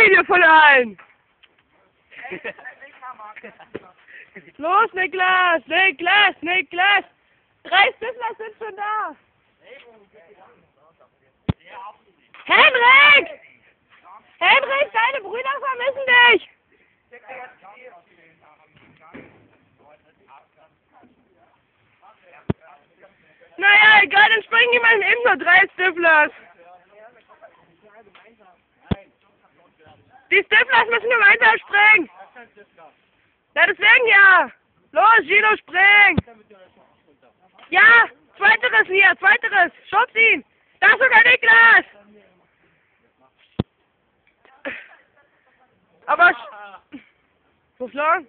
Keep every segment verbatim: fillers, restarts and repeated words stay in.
Video von allen. Los, Niklas, Niklas, Niklas. Drei Stifler sind schon da. Henrik! Henrik, deine Brüder vermissen dich. Naja, egal, dann springen die mal eben nur drei Stiflers. Die Stiflers müssen gemeinsam springen. Ja, deswegen ja. Los, Gino, spring. Ja, zweiteres hier, zweiteres. Schubs ihn. Da ist sogar Niklas. Aber... Wo lang?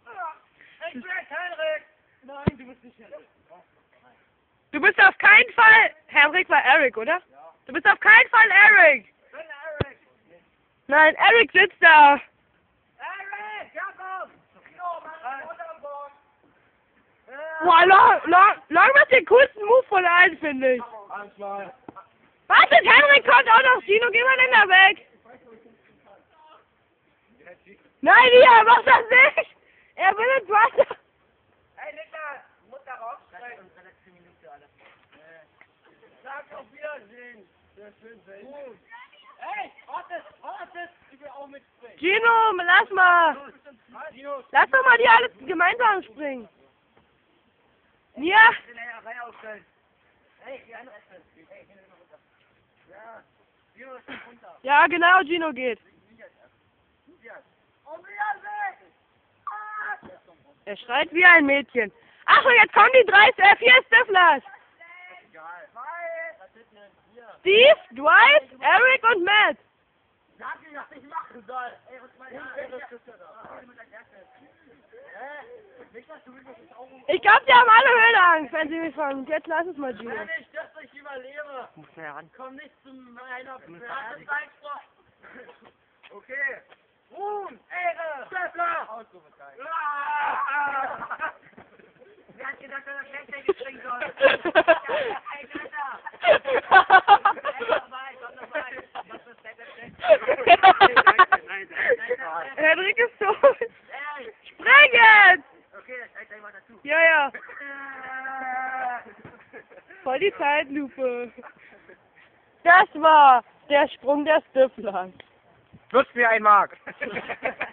Nein, du bist nicht Henrik. Du bist auf keinen Fall... Henrik war Eric, oder? Du bist auf keinen Fall Eric. Ich bin Eric. Nein, Eric sitzt da. Eric, ja komm. So, Mann, unterm Boden. Boah, Long, Long, Long macht den coolsten Move von allen, finde ich. Manchmal. Wartet, Henrik kommt auch noch. Gino, geh mal denn da weg. Nein, hier, mach das nicht. Er will ins Wasser. Hey, Niklas, du musst da raussteigen. Sag auf Wiedersehen. Sehr schön, sehr gut. Hey, wartet, wartet. Ich will auch mitspringen. Gino, lass mal. Gino, Lass doch mal die alle gemeinsam springen. Ja. in der Reihe aufstellen. Hey, die andere Ecke. Hey, geh nicht runter. Ja, Gino ist nicht runter. Ja, genau, Gino geht. Und Wiedersehen. Er schreit wie ein Mädchen. Achtung, jetzt kommen die drei, äh, vier Stiflers. Egal. Weil, was ist denn hier? Steve, Dwight, Eric und Matt. Sag ihm, was ich machen soll. Ey, was mein Herr? Niklas, du willst das auch um. Ich glaube, die haben alle Höhenangst, wenn sie mich fangen. Jetzt lass es mal, Gino. Wenn ich das nicht überlebe, Muss ja ran. komm nicht zu meiner Platzeinspruch. Okay. Ruhm, Ehre, Schäffler. Ausrufezeichen. Wer hat gedacht, dass er schlechter gespringen soll? Ein Dritter. Komm dabei, komm dabei. Was ist das? Henrik ist tot. Ey, Spring jetzt! okay, das zeigt gleich mal dazu. Ja, ja. Voll die Zeitlupe. Das war der Sprung der Stifler. Nutzt mir ein Mark.